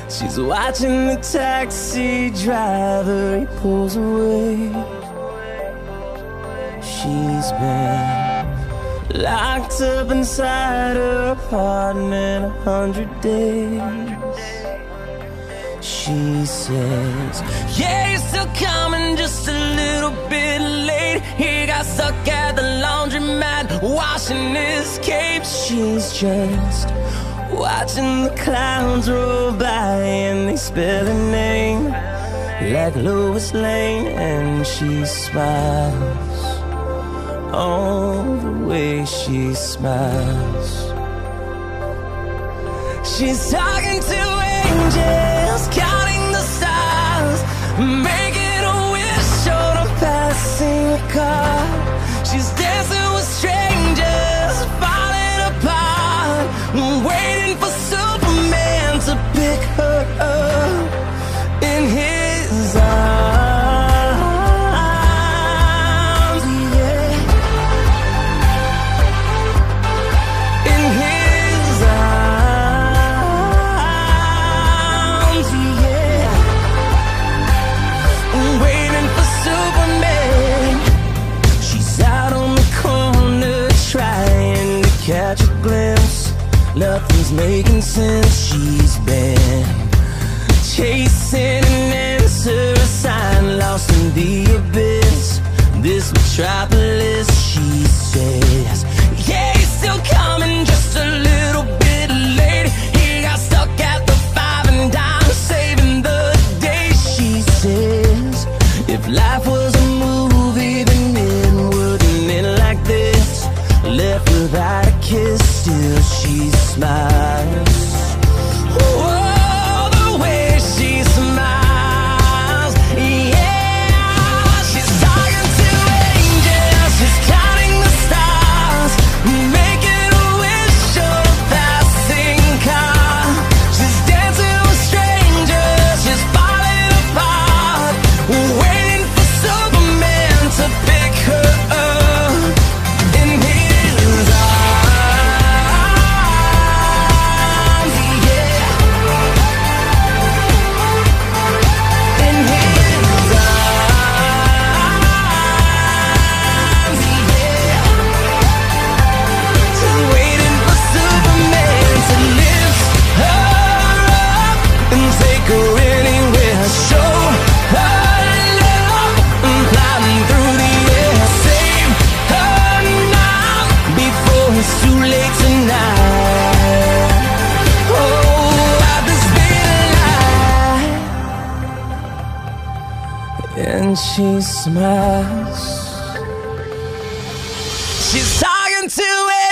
She's watching the taxi driver, he pulls away. She's been locked up inside her apartment 100 days. She says, yeah, he's still coming, just a little bit late. He got stuck at the laundromat washing his cape. She's just watching the clowns roll by and they spell her name like Lois Lane. And she smiles, oh, the way she smiles. She's talking to angels, counting the stars, making a wish on a passing car. She's dancing with strangers, falling apart, waiting for Superman to pick her up in his arms. Yeah, in his arms. Yeah, waiting for Superman. She's out on the corner trying to catch a glimpse. Nothing's making sense. She's been chasing an answer, a sign lost in the abyss. This metropolis, she says, yeah, he's still coming, just a little bit late. He got stuck at the five and dime, saving the day. She says, if life was a movie, then it wouldn't end like this. Left without a kiss, still she smiles. Oh, the way she smiles. Yeah, she's talking to angels, she's counting the stars, making a wish on a passing car. She's dancing with strangers, she's falling apart, waiting for Superman to pick her up in his arms. Yeah, in his arms. Yeah, just waiting for Superman to lift her up and take her anywhere. Show her love and flying through the air. Save her now before it's too late tonight. Oh, I've just been alive. And she smiles. She's talking to